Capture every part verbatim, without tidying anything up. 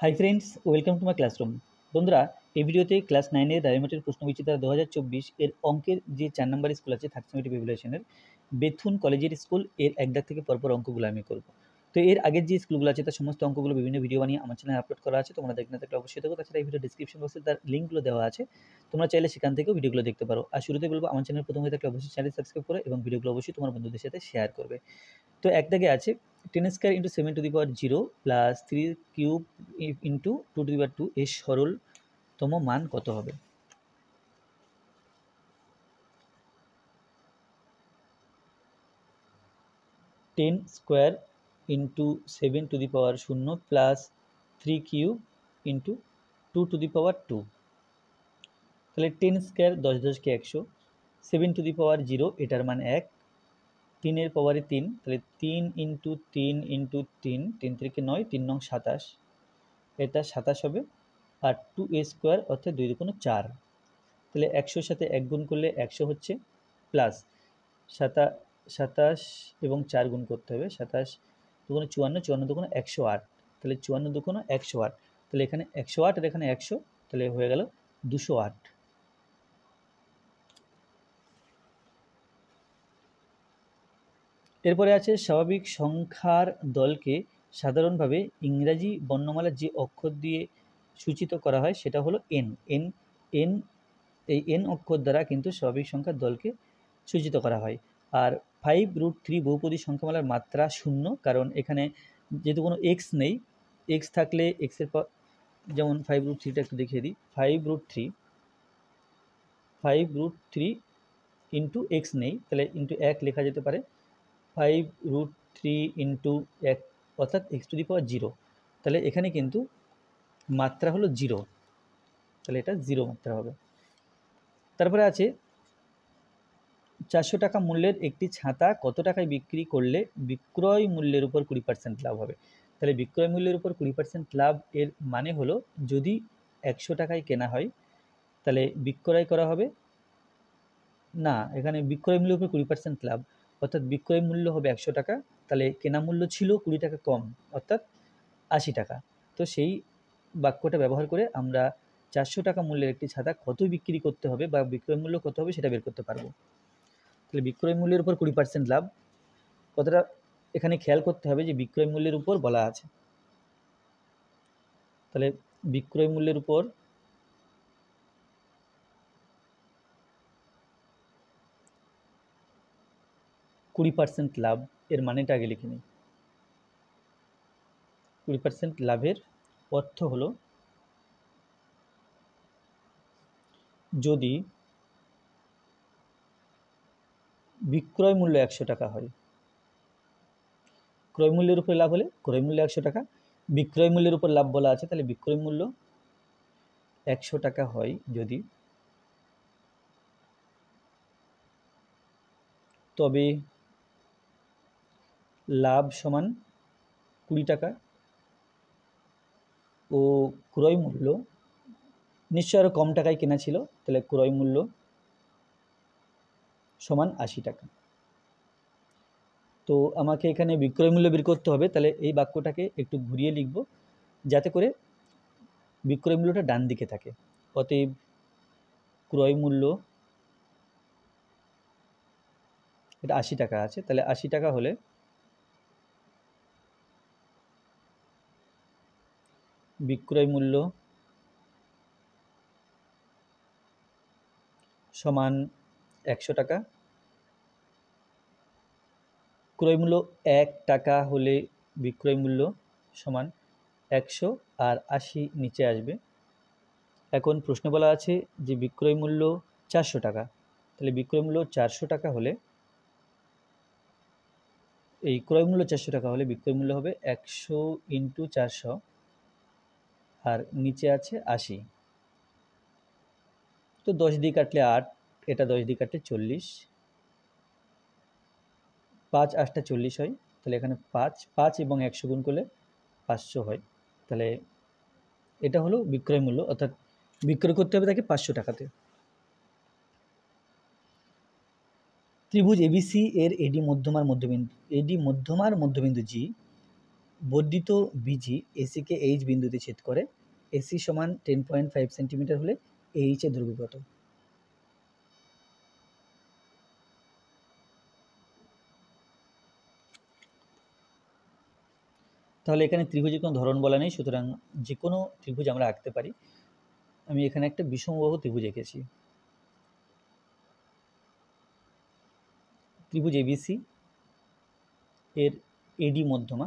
High friends, welcome to my classroom. বন্ধুরা, এই ভিডিওতে ক্লাস নাইনের ডায়মন্ডের প্রশ্নবিচিত্রা দু হাজার চব্বিশ এর অঙ্কের যে চার নম্বর স্কুল আছে থার্ড সেমিস্টার প্রিপারেশনের বেথুন কলেজের স্কুল এর এক দাগ থেকে পরপর অঙ্কগুলো আমি করব। তো এর আগের যে স্কুলগুলো আছে তার সমস্ত অঙ্কগুলো বিভিন্ন ভিডিও বানিয়ে আমার চ্যানেলে আপলোড করা আছে, তোমরা দেখতে না থাকলে অবশ্যই দেখো। তাছাড়া এই ভিডিও ডিসক্রিপশন বক্সে তার লিঙ্কগুলো দেওয়া আছে, তোমরা চাইলে সেখান থেকেও ভিডিওগুলো দেখতে পারো। আর শুরুতে বলবো, আমার চ্যানেল প্রথম হয়ে থাকলে অবশ্যই চ্যানেল সাবস্ক্রাইব করো এবং ভিডিওগুলো অবশ্যই তোমার বন্ধুদের সাথে শেয়ার করবে। তো এক দাগে আছে ten square into seven to the power zero plus three cube into two to the power two এর সরলতম মান কত হবে? Ten square into seven to the power শূন্য plus three cube into two to the power two. তাহলে ten square দশ দশকে একশো, seven to the power zero এটার মান এক, তিনের পাওয়ারে তিন, তাহলে তিন ইন্টু তিন ইন্টু তিন, তিন থেকে নয়, তিন নং সাতাশ, এটা সাতাশ হবে। আর টু এ স্কোয়ার অর্থাৎ দুই দুগুণ চার, তাহলে একশোর সাথে এক গুণ করলে একশো হচ্ছে, প্লাস সাতা সাতাশ এবং চার গুণ করতে হবে, সাতাশ দুগুণ চুয়ান্ন, চুয়ান্ন দুগুণ একশো আট, তাহলে চুয়ান্ন দুগুণ একশো আট, তাহলে এখানে একশো আট আর এখানে একশো, তাহলে হয়ে গেল দুশো আট। এরপরে আছে স্বাভাবিক সংখ্যার দলকে সাধারণভাবে ইংরাজি বর্ণমালার যে অক্ষর দিয়ে সূচিত করা হয় সেটা হলো এন। এন এন এই এন অক্ষর দ্বারা কিন্তু স্বাভাবিক সংখ্যার দলকে সূচিত করা হয়। আর ফাইভ রুট থ্রি বহুপদী সংখ্যামালার মাত্রা শূন্য, কারণ এখানে যেহেতু কোনো এক্স নেই, এক্স থাকলে এক্সের পর যেমন ফাইভ রুট থ্রিটা একটু দেখিয়ে দিই, five root three five root three into X নেই, তাহলে ইন্টু এক লেখা যেতে পারে, ফাইভ রুট থ্রি ইন্টু এক অর্থাৎ X to the power zero, তাহলে এখানে কিন্তু মাত্রা হলো জিরো, তাহলে এটা জিরো মাত্রা হবে। তারপরে আছে চারশো টাকা মূল্যের একটি ছাতা কত টাকায় বিক্রি করলে বিক্রয় মূল্যের উপর কুড়ি পার্সেন্ট লাভ হবে? তাহলে বিক্রয় মূল্যের উপর কুড়ি পার্সেন্ট লাভ এর মানে হলো, যদি একশো টাকায় কেনা হয় তাহলে বিক্রয় করা হবে না, এখানে বিক্রয় মূল্যের উপর কুড়ি পার্সেন্ট লাভ অর্থাৎ বিক্রয় মূল্য হবে একশো টাকা, তাহলে কেনা মূল্য ছিল কুড়ি টাকা কম অর্থাৎ আশি টাকা। তো সেই বাক্যটা ব্যবহার করে আমরা চারশো টাকা মূল্যের একটি ছাতা কত বিক্রি করতে হবে বা বিক্রয় মূল্য কত হবে সেটা বের করতে পারবো। তাহলে বিক্রয় মূল্যের উপর কুড়ি পার্সেন্ট লাভ কতটা এখানে খেয়াল করতে হবে যে বিক্রয় মূল্যের উপর বলা আছে, তাহলে বিক্রয় মূল্যের উপর কুড়ি পার্সেন্ট লাভ এর মানেটা আগে লিখে নিই। কুড়ি পার্সেন্ট লাভের অর্থ হলো, যদি বিক্রয় মূল্য একশো টাকা হয়, ক্রয় মূল্যের উপর লাভ হলে ক্রয় মূল্য একশো টাকা, বিক্রয় মূল্যের উপর লাভ বলা আছে, তাহলে বিক্রয় মূল্য একশো টাকা হয় যদি, তবে লাভ সমান কুড়ি টাকা ও ক্রয় মূল্য নিশ্চয় আরও কম টাকায় কেনা ছিল, তাহলে ক্রয় মূল্য সমান আশি টাকা। তো আমাকে এখানে বিক্রয় মূল্য বের করতে হবে, তাহলে এই বাক্যটাকে একটু ঘুরিয়ে লিখব যাতে করে বিক্রয় মূল্যটা ডান দিকে থাকে। অতএব ক্রয় মূল্য এটা আশি টাকা আছে, তাহলে আশি টাকা হলে বিক্রয় মূল্য সমান একশো টাকা, ক্রয় মূল্য এক টাকা হলে বিক্রয় মূল্য সমান একশো আর আশি নিচে আসবে। এখন প্রশ্নে বলা আছে যে বিক্রয় মূল্য চারশো টাকা, তাহলে বিক্রয় মূল্য চারশো টাকা হলে এই ক্রয় মূল্য চারশো টাকা হলে বিক্রয় মূল্য হবে একশো ইন্টু চারশো আর নিচে আছে আশি। তো দশ দিয়ে কাটলে আট, এটা দশ দিয়ে কাটলে চল্লিশ, পাঁচ আটটা চল্লিশ হয়, তাহলে এখানে পাঁচ পাঁচ এবং একশো গুণ করলে পাঁচশো হয়, তাহলে এটা হলো বিক্রয় মূল্য, অর্থাৎ বিক্রয় করতে হবে তাকে পাঁচশো টাকাতে। ত্রিভুজ এবিসি এর এডি মধ্যমার মধ্যবিন্দু এডি মধ্যমার মধ্যবিন্দু জি বর্ধিত বিজি এসিকে এইচ বিন্দুতে ছেদ করে, এসি সমান টেন পয়েন্ট ফাইভ সেন্টিমিটার হলে এইচ এর দৈর্ঘ্য কত? তাহলে এখানে ত্রিভুজের কোনো ধরন বলা নেই, সুতরাং যে কোনো ত্রিভুজ আমরা আঁকতে পারি। আমি এখানে একটা বিষমবাহু ত্রিভুজ এঁকেছি। ত্রিভুজ এবিসি এর এডি মধ্যমা,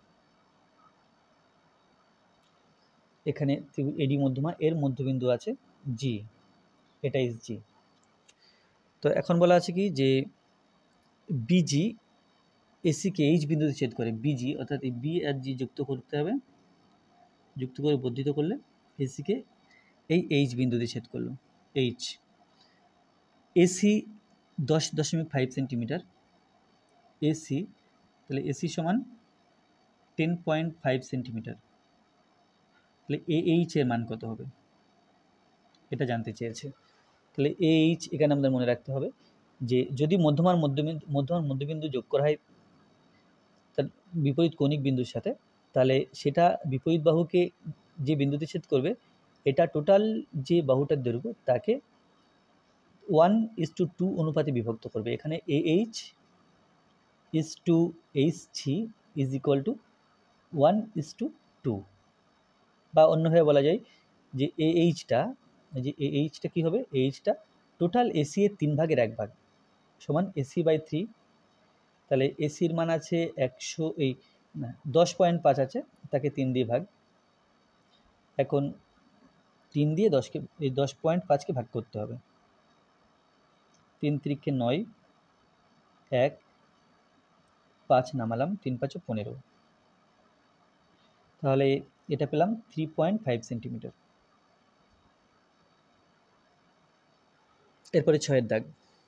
এখানে ত্রিভুজ এডি মধ্যমা, এর মধ্যবিন্দু আছে জি, এটা ইজ জি। তো এখন বলা আছে কি যে বিজি এসিকে এইচ বিন্দুতে ছেদ করে, বিজি অর্থাৎ এই বি আর জি যুক্ত করতে হবে, যুক্ত করে বর্ধিত করলে এসিকে এই এইচ বিন্দুতে ছেদ করলো, এইচ। এসি দশ দশমিক ফাইভ সেন্টিমিটার, এসি তাহলে এসি সমান টেন পয়েন্ট ফাইভ সেন্টিমিটার, তাহলে এ এইচ এর মান কত হবে এটা জানতে চেয়েছে। তাহলে এ এইচ এখানে আমাদের মনে রাখতে হবে যে যদি মধ্যমার মধ্যবিন্দু মধ্যমার মধ্যবিন্দু যোগ করা হয় তার বিপরীত কৌণিক বিন্দুর সাথে, তাহলে সেটা বিপরীত বাহুকে যে বিন্দুতে ছেদ করবে, এটা টোটাল যে বাহুটার দৈর্ঘ্য তাকে ওয়ান ইস টু টু অনুপাতে বিভক্ত করবে। এখানে A H is to H C is equal to one is to two, বা অন্যভাবে বলা যায় যে এ এইচটা যে এ এইচটা কী হবে, এইচটা টোটাল এসি এর তিন ভাগের এক ভাগ সমান এসি বাই থ্রি। তাহলে এসির মান আছে একশো, এই না দশ পয়েন্ট পাঁচ আছে, তাকে তিন দিয়ে ভাগ, এখন তিন দিয়ে দশকে এই দশ পয়েন্ট পাঁচকে ভাগ করতে হবে, তিন তিরিখে নয়, এক পাঁচ নামালাম, তিন পাঁচও পনেরো, তাহলে এটা পেলাম থ্রি পয়েন্ট ফাইভ সেন্টিমিটার। এরপরে ছয়ের দাগ,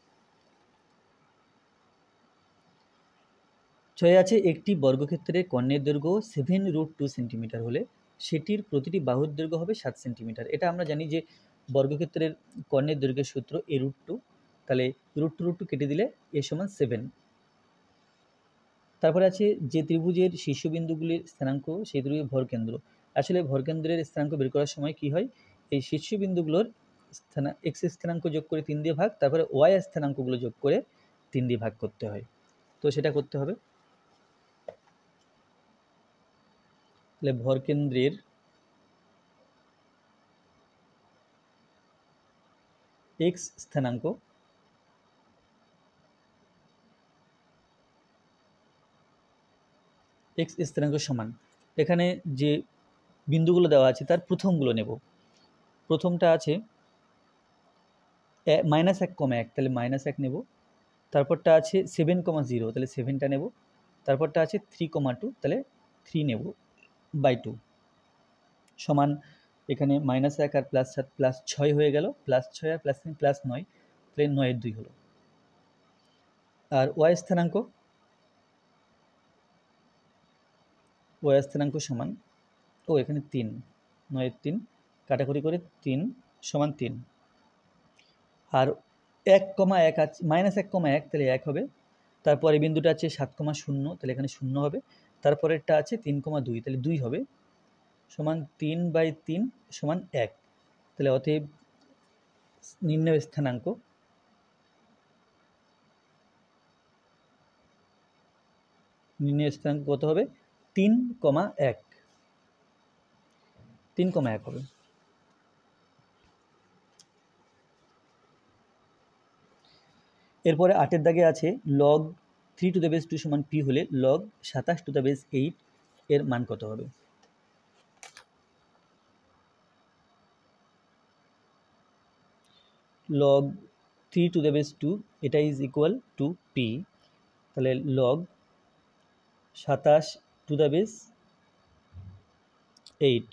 ছয় আছে একটি বর্গক্ষেত্রের কর্ণের দৈর্ঘ্য সেভেন রুট টু সেন্টিমিটার হলে সেটির প্রতিটি বাহুর দৈর্ঘ্য হবে সাত সেন্টিমিটার। এটা আমরা জানি যে বর্গক্ষেত্রের কর্ণের দৈর্ঘ্যের সূত্র এ রুট টু, তাহলে রুট টু রুট টু কেটে দিলে এ সমান সেভেন। তারপরে আছে যে ত্রিভুজের শীর্ষবিন্দুগুলির স্থানাঙ্ক সেই ত্রিভুজের ভরকেন্দ্র। আসলে ভরকেন্দ্রের স্থানাঙ্ক বের করার সময় কি হয়, এই শীর্ষবিন্দুগুলোর স্থানা এক্স স্থানাঙ্ক যোগ করে তিন দিয়ে ভাগ, তারপরে ওয়াই স্থানাঙ্কগুলো যোগ করে তিন দিয়ে ভাগ করতে হয়। তো সেটা করতে হবে। তাহলে ভরকেন্দ্রের এক্স স্থানাঙ্ক এক্স স্থানাঙ্ক সমান, এখানে যে বিন্দুগুলো দেওয়া আছে তার প্রথমগুলো নেব। প্রথমটা আছে মাইনাস এক কমা এক, তাহলে মাইনাস এক নেব। তারপরটা আছে সেভেন কমা জিরো, তাহলে সেভেনটা নেব। তারপরটা আছে থ্রি কমা টু, তাহলে থ্রি নেব বাই টু, সমান এখানে মাইনাস এক আর প্লাস সাত প্লাস ছয় হয়ে গেল, প্লাস ছয় আর প্লাস তিন প্লাস নয়, তাহলে নয়ের দুই হলো। আর ওয়াই স্থানাঙ্ক ওয়াই স্থানাঙ্ক সমান, ও এখানে তিন, নয়ের তিন কাটাকুটি করে তিন সমান তিন। আর এক কমা এক আছে, মাইনাস এক কমা এক, তাহলে এক হবে। তারপরে বিন্দুটা আছে সাত কমা শূন্য, তাহলে এখানে শূন্য হবে। তারপরেরটা আছে তিন কমা দুই, তাহলে দুই হবে, সমান তিন বাই তিন সমান এক। তাহলে অতএব নির্ণয় স্থানাঙ্ক নির্ণয় স্থানাঙ্ক কত হবে, তিন কমা এক, তিন কমা এক হবে। এরপরে আটের দাগে আছে log three to the base two সমান পি হলে লগ সাতাশ টু দ্য বেস এইট এর মান কত হবে। Log three to the base two এটা ইজ ইকুয়াল টু পি, তাহলে লগ সাতাশ টু দ্য বেস এইট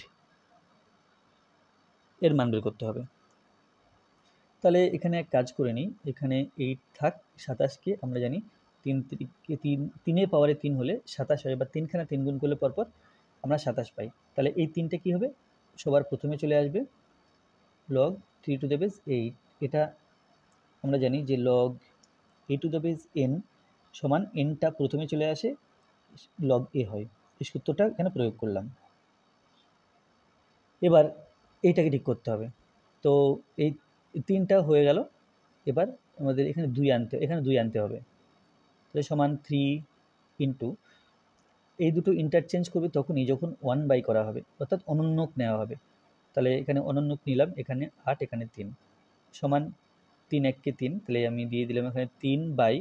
এর মান বের করতে হবে। তাহলে এখানে এক কাজ করে নিই, এখানে এইট থাক, সাতাশকে আমরা জানি তিন তিন তিনের পাওয়ারে তিন হলে সাতাশ হয়, বা তিনখানা তিন গুণ করলে পরপর আমরা সাতাশ পাই। তাহলে এই তিনটে কী হবে, সবার প্রথমে চলে আসবে log three to the base eight. এটা আমরা জানি যে log A to the base N সমান এনটা প্রথমে চলে আসে লগ এ হয়, এই সূত্রটা এখানে প্রয়োগ করলাম। এবার এইটাকে ঠিক করতে হবে। তো এই তিনটা হয়ে গেল। এবার আমাদের এখানে দুই আনতে এখানে দুই আনতে হবে। তাহলে সমান থ্রি ইন্টু, এই দুটো ইন্টারচেঞ্জ করবে তখনই যখন ওয়ান বাই করা হবে, অর্থাৎ অনন্যক নেওয়া হবে। তাহলে এখানে অনন্যক নিলাম, এখানে আট, এখানে তিন, সমান তিন এককে তিন, তাহলে আমি দিয়ে দিলাম এখানে তিন বাই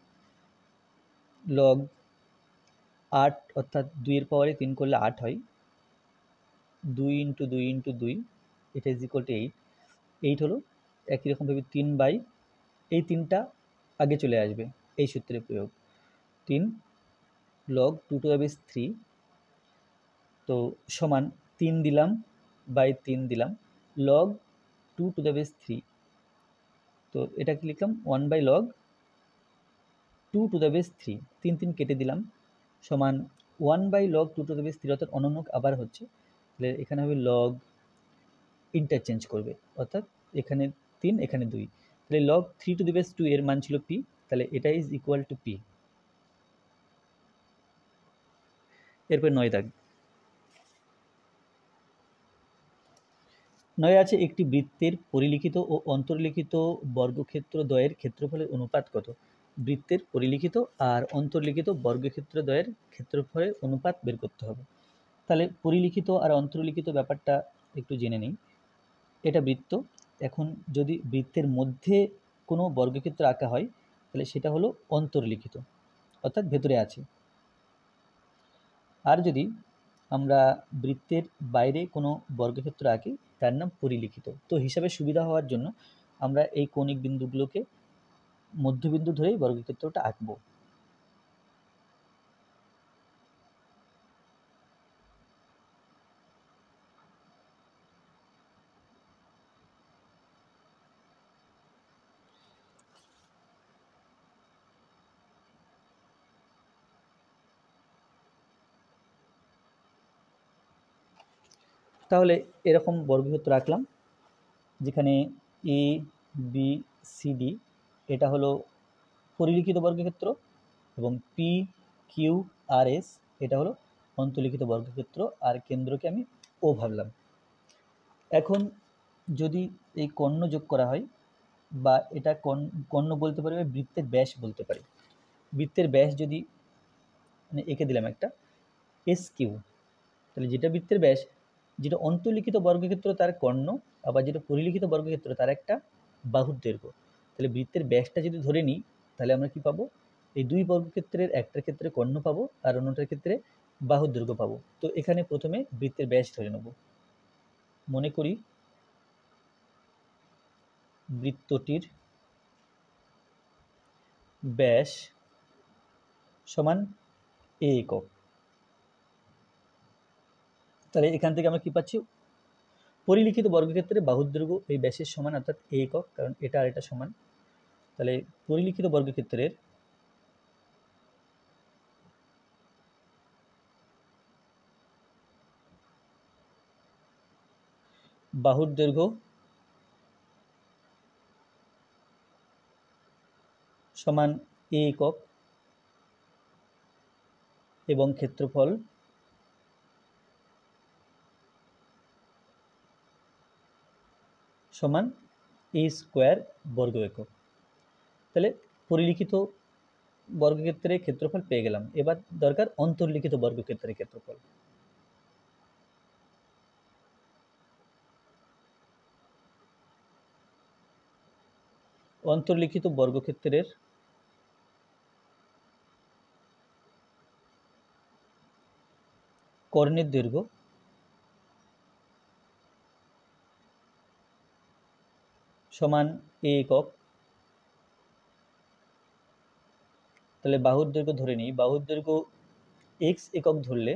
লগ আট, অর্থাৎ দুইয়ের পাওয়ারে তিন করলে আট হয়, দুই ইন্টু দুই ইন্টু দুই, এটা is equal to eight. Eight হলো একই রকমভাবে তিন বাই, এই তিনটা আগে চলে আসবে এই সূত্রের প্রয়োগ, তিন log two to the base three, তো সমান তিন দিলাম বাই তিন দিলাম log two to the base three, তো এটা কি লিখলাম one by log two to the base three, তিন তিন কেটে দিলাম, সমান one by log two to the base three, অর্থাৎ অনন্যক আবার হচ্ছে, তাহলে এখানে হবে লগ ইন্টারচেঞ্জ করবে, অর্থাৎ এখানে তিন এখানে দুই, তাহলে log three to the base two এর মান ছিল পি, তাহলে এটা ইজ ইকুয়াল টু পি। এরপর নয় দাগ, নয় আছে একটি বৃত্তের পরিলিখিত ও অন্তর্লিখিত বর্গক্ষেত্র দ্বয়ের ক্ষেত্রফলের অনুপাত কত? বৃত্তের পরিলিখিত আর অন্তর্লিখিত বর্গক্ষেত্র দ্বয়ের ক্ষেত্রফলের অনুপাত বের করতে হবে। তাহলে পরিলিখিত আর অন্তর্লিখিত ব্যাপারটা একটু জেনে নিই। এটা বৃত্ত, এখন যদি বৃত্তের মধ্যে কোনো বর্গক্ষেত্র আঁকা হয় তাহলে সেটা হলো অন্তর্লিখিত, অর্থাৎ ভেতরে আছে। আর যদি আমরা বৃত্তের বাইরে কোনো বর্গক্ষেত্র আঁকি তার নাম পরিলিখিত। তো হিসাবে সুবিধা হওয়ার জন্য আমরা এই কৌণিক বিন্দুগুলোকে মধ্যবিন্দু ধরেই বর্গক্ষেত্রটা আঁকবো। তাহলে এরকম বর্গক্ষেত্র আঁকলাম, যেখানে এ বি সি ডি এটা হলো পরিলিখিত বর্গক্ষেত্র, এবং পি কিউ আর এস এটা হলো অন্তর্লিখিত বর্গক্ষেত্র, আর কেন্দ্রকে আমি ও ভাবলাম। এখন যদি এই কর্ণ যোগ করা হয়, বা এটা কর্ণ বলতে পারি, বৃত্তের ব্যাস বলতে পারি, বৃত্তের ব্যাস যদি মানে এঁকে দিলাম একটা এস কিউ, তাহলে যেটা বৃত্তের ব্যাস, যেটা অন্তর্লিখিত বর্গক্ষেত্র তার কর্ণ, আবার যেটা পরিলিখিত বর্গক্ষেত্র তার একটা বাহুর দৈর্ঘ্য। তাহলে বৃত্তের ব্যাসটা যদি ধরে নিই তাহলে আমরা কি পাবো, এই দুই বর্গক্ষেত্রের একটার ক্ষেত্রে কর্ণ পাবো আর অন্যটার ক্ষেত্রে বাহুর দৈর্ঘ্য পাবো। তো এখানে প্রথমে বৃত্তের ব্যাস ধরে নেব, মনে করি বৃত্তটির ব্যাস সমান এ একক। তাহলে এখান থেকে আমরা কি পাচ্ছি, পরিলিখিত বর্গক্ষেত্রে বাহুর দৈর্ঘ্য এই ব্যাসের সমান, অর্থাৎ এ একক, কারণ এটা আর এটা সমান। তাহলে পরিলিখিত বর্গক্ষেত্রের বাহুর দৈর্ঘ্য সমান এ একক, এবং ক্ষেত্রফল সমান এ স্কোয়ার বর্গ একক। তাহলে পরিলিখিত বর্গক্ষেত্রের ক্ষেত্রফল পেয়ে গেলাম, এবার দরকার অন্তর্লিখিত বর্গক্ষেত্রের ক্ষেত্রফল। অন্তর্লিখিত বর্গক্ষেত্রের কর্ণের দৈর্ঘ্য সমান এ একক। তাহলে বাহুর দৈর্ঘ্য ধরে নিই, বাহুর দৈর্ঘ্য এক্স একক ধরলে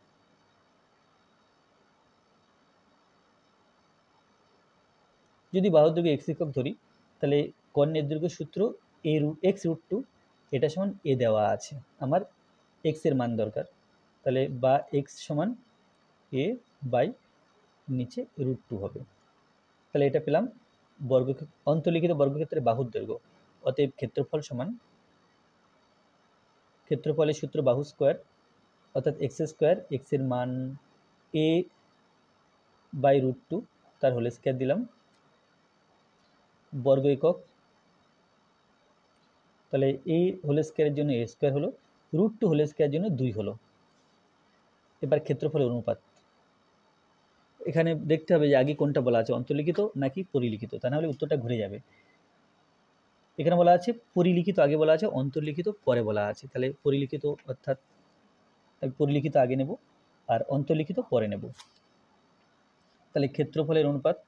যদি বাহুর দৈর্ঘ্য এক্স একক ধরি তাহলে কর্ণের দৈর্ঘ্য সূত্র A root X root two, এটা সমান এ দেওয়া আছে, আমার এক্স এর মান দরকার, তাহলে বা এক্স সমান এ বাই নিচে রুট টু হবে। তাহলে এটা পেলাম বর্গ অন্তর্লিখিত বর্গক্ষেত্রের বাহুর দৈর্ঘ্য। অতএব ক্ষেত্রফল সমান, ক্ষেত্রফলের সূত্র বাহু স্কোয়ার অর্থাৎ এক্স স্কোয়ার, এক্সের মান এ বাই রুট টু, তার হোল স্কোয়ার দিলাম, বর্গ একক, তাহলে এ হোল স্কোয়ারের জন্য এ স্কোয়ার হলো, রুট টু হোল স্কোয়ারের জন্য দুই হলো। এবার ক্ষেত্রফলের অনুপাত, এখানে দেখতে হবে যে আগে কোনটা বলা আছে, অন্তর্লিখিত নাকি পরিলিখিত, তা নাহলে উত্তরটা ঘুরে যাবে। এখানে বলা আছে পরিলিখিত আগে বলা আছে, অন্তর্লিখিত পরে বলা আছে, তাহলে পরিলিখিত অর্থাৎ পরিলিখিত আগে নেব আর অন্তর্লিখিত পরে নেব। তাহলে ক্ষেত্রফলের অনুপাত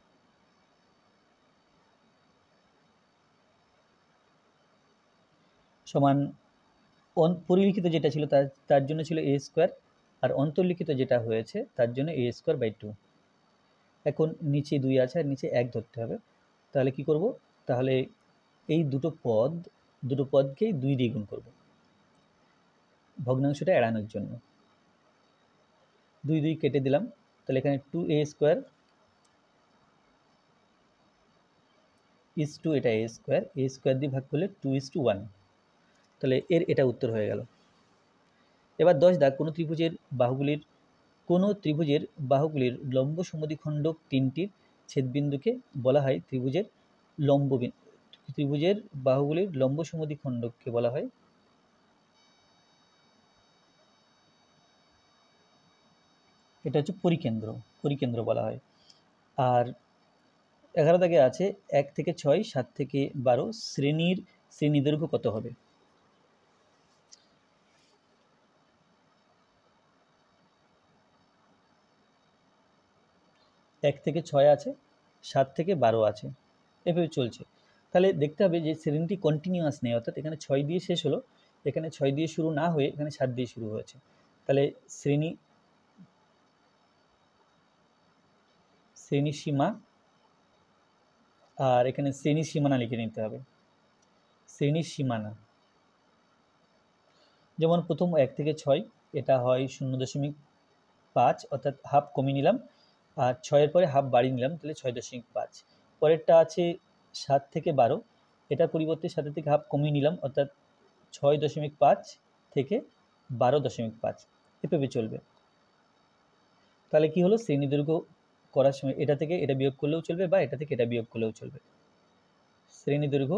সমান পরিলিখিত যেটা ছিল তার তার জন্য ছিল এ স্কোয়ার, আর অন্তর্লিখিত যেটা হয়েছে তার জন্য এ স্কোয়ার বাই টু। এখন নিচে দুই আছে আর নিচে এক ধরতে হবে, তাহলে কি করব, তাহলে এই দুটো পদ দুটো পদকেই দুই দিয়ে গুণ করব ভগ্নাংশটা এড়ানোর জন্য। দুই দুই কেটে দিলাম, তাহলে এখানে two A square is two, এটা এ স্কোয়ার, এ স্কোয়ার দিয়ে ভাগ করলে টু ইস টু ওয়ান, তাহলে এর এটা উত্তর হয়ে গেল। এবার দশ দাগ, কোনো ত্রিভুজের বাহুগুলির কোনো ত্রিভুজের বাহুগুলির লম্ব সমদ্বিখণ্ডক তিনটির ছেদবিন্দুকে বলা হয় ত্রিভুজের লম্ব, ত্রিভুজের বাহুগুলির লম্ব সমদ্বিখণ্ডককে বলা হয় এটা হচ্ছে পরিকেন্দ্র, পরিকেন্দ্র বলা হয়। আর এগারো দাগে আছে এক থেকে ছয়, সাত থেকে বারো শ্রেণীর শ্রেণী দৈর্ঘ্য কত হবে। এক থেকে ছয় আছে, সাত থেকে বারো আছে, এভাবে চলছে। তাহলে দেখতে হবে যে শ্রেণীটি কন্টিনিউয়াস নেই, অর্থাৎ এখানে ছয় দিয়ে শেষ হলো, এখানে ছয় দিয়ে শুরু না হয়ে এখানে সাত দিয়ে শুরু হয়েছে, তাহলে শ্রেণী শ্রেণী সীমা আর এখানে শ্রেণী সীমানা লিখে নিতে হবে, শ্রেণী সীমানা। যেমন প্রথম এক থেকে ছয় এটা হয় শূন্য দশমিক পাঁচ, অর্থাৎ হাফ কমিয়ে নিলাম, আর ছয়ের পরে হাফ বাড়িয়ে নিলাম, তাহলে ছয় দশমিক পাঁচ। পরেরটা আছে সাত থেকে বারো, এটার পরিবর্তে সাতের থেকে হাফ কমিয়ে নিলাম, অর্থাৎ ছয় দশমিক পাঁচ থেকে বারো দশমিক পাঁচ, এভাবে চলবে। তাহলে কি হলো, শ্রেণী দৈর্ঘ্য করার সময় এটা থেকে এটা বিয়োগ করলেও চলবে বা এটা থেকে এটা বিয়োগ করলেও চলবে। শ্রেণী দৈর্ঘ্য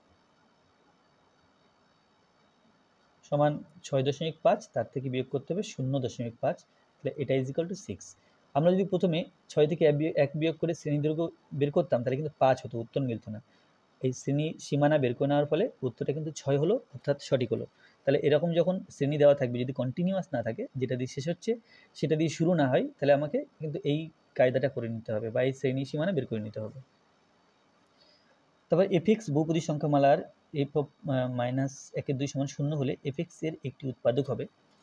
সমান ছয় দশমিক পাঁচ, তার থেকে বিয়োগ করতে হবে শূন্য দশমিক পাঁচ, তাহলে এটা ইজ ইকাল টু সিক্স। আমরা যদি প্রথমে ছয় থেকে এক বিয়োগ করে শ্রেণী দৈর্ঘ্য বের করতাম তাহলে কিন্তু পাঁচ হতো, উত্তর মিলত না। এই শ্রেণী সীমানা বের করে নেওয়ার ফলে উত্তরটা কিন্তু ছয় হলো, অর্থাৎ সঠিক হলো। তাহলে এরকম যখন শ্রেণী দেওয়া থাকবে, যদি কন্টিনিউয়াস না থাকে, যেটা দিয়ে শেষ হচ্ছে সেটা দিয়ে শুরু না হয়, তাহলে আমাকে কিন্তু এই কায়দাটা করে নিতে হবে বা এই শ্রেণী সীমানা বের করে নিতে হবে। তারপর এফএক্স বহুপদী সংখ্যামালার এফ অফ মাইনাস একের দুই সমান শূন্য হলে এফএক্স এর একটি উৎপাদক হবে।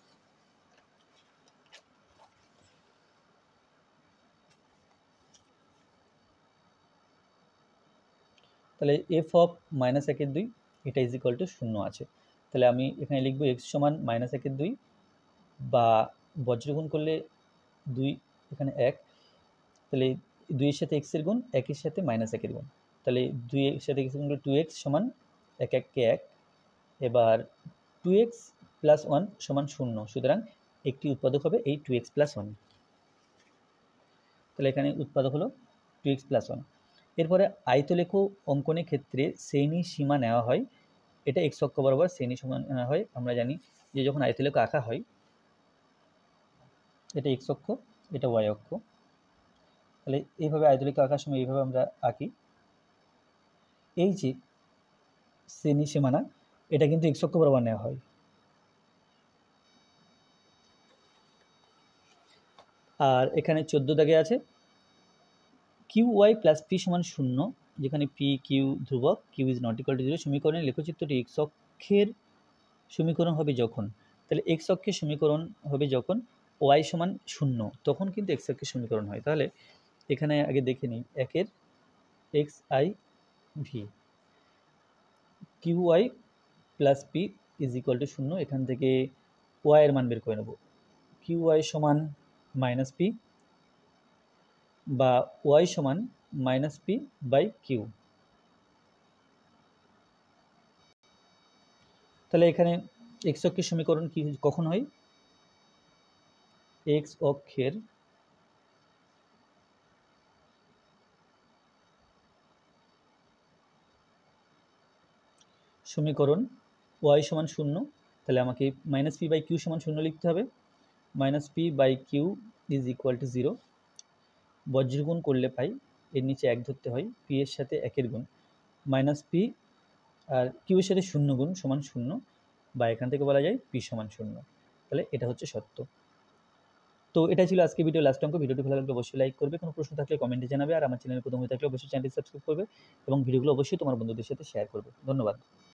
তাহলে এফ অফ মাইনাস একের দুই এটা ইজ ইকুয়াল টু শূন্য আছে, তাহলে আমি এখানে লিখবো এক্স সমান মাইনাস একের দুই, বা বজ্রগুণ করলে দুই, এখানে এক, তাহলে দুইয়ের সাথে এক্সের গুণ, একের সাথে মাইনাস একের গুণ, তাহলে দুইয়ের সাথে এক্স গুণ করলে টু এক্স সমান এক এককে এক। এবার টু এক্স প্লাস ওয়ান সমান শূন্য, সুতরাং একটি উৎপাদক হবে এই টু এক্স প্লাস ওয়ান, তাহলে এখানে উৎপাদক হলো টু এক্স প্লাস ওয়ান। এরপরে আয়তলেখ অঙ্কনের ক্ষেত্রে শ্রেণী সীমা নেওয়া হয়, এটা এক্স অক্ষ বরাবর শ্রেণী সীমা নেওয়া হয়। আমরা জানি যে যখন আয়তলেখ আঁকা হয়, এটা এক্স অক্ষ, এটা ওয়াই অক্ষ, তাহলে এইভাবে আয়তলেখ আঁকার সময় এইভাবে আমরা আঁকি। এই যে শ্রেণী সীমানা এটা কিন্তু এক্স অক্ষ বরাবর নেওয়া হয়। আর এখানে চোদ্দ দাগে আছে কিউ ওয়াই প্লাস পি সমান শূন্য, যেখানে পি কিউ ধ্রুবক, Q is not equal to zero সমীকরণের লেখচিত্রটি এক্স অক্ষের সমীকরণ হবে যখন, তাহলে এক্স অক্ষের সমীকরণ হবে যখন ওয়াই সমান শূন্য, তখন কিন্তু এক্স অক্ষের সমীকরণ হয়। তাহলে এখানে আগে দেখে নিই একের X I V, Q Y plus P is equal to শূন্য, এখান থেকে ওয়াই এর মান বের করে নেব, কিউ ওয়াই সমান মাইনাস পি বা ওয়াই সমান মাইনাস পি বাই কিউ। তাহলে এখানে এক্স অক্ষের সমীকরণ কি কখন হয়, এক্স অক্ষের সমীকরণ ওয়াই সমান শূন্য, তাহলে আমাকে মাইনাস পি বাই কিউ সমান শূন্য লিখতে হবে। Minus P by Q is equal to zero. বজ্রগুণ করলে পাই, এর নিচে এক ধরতে হয়, পি এর সাথে একের গুণ, মাইনাস পি আর কিউ এর সাথে শূন্য গুণ সমান শূন্য, বা এখান থেকে বলা যায় পি সমান শূন্য। তাহলে এটা হচ্ছে সত্য। তো এটা ছিল আজকে ভিডিও লাস্ট অঙ্ক। ভিডিওটি ভালো লাগলে অবশ্যই লাইক করবে, কোনো প্রশ্ন থাকলে কমেন্টে জানাবে, আর আমার চ্যানেলে প্রথম হয়ে থাকলে অবশ্যই চ্যানেলটি সাবস্ক্রাইব করবে এবং ভিডিওগুলো অবশ্যই তোমার বন্ধুদের সাথে শেয়ার করবে। ধন্যবাদ।